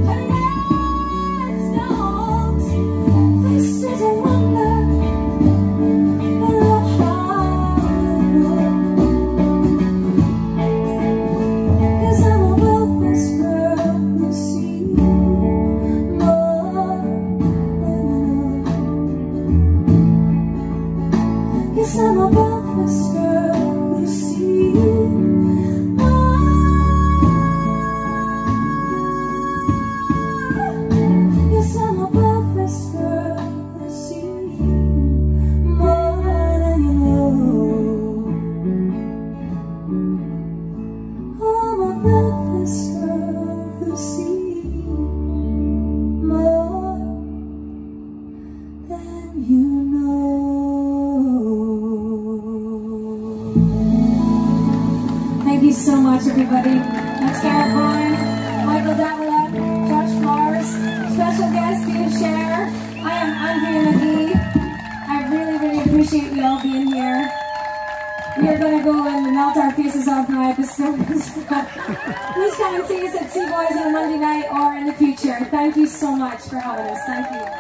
Thank you so much, everybody. That's Garrett, Davila, Josh Mars, special guest Scher. I am Andrea Magee. I really appreciate you all being here. We are going to go and melt our faces off now at the Please come and see us at Sea Boys on a Monday night or in the future. Thank you so much for having us. Thank you.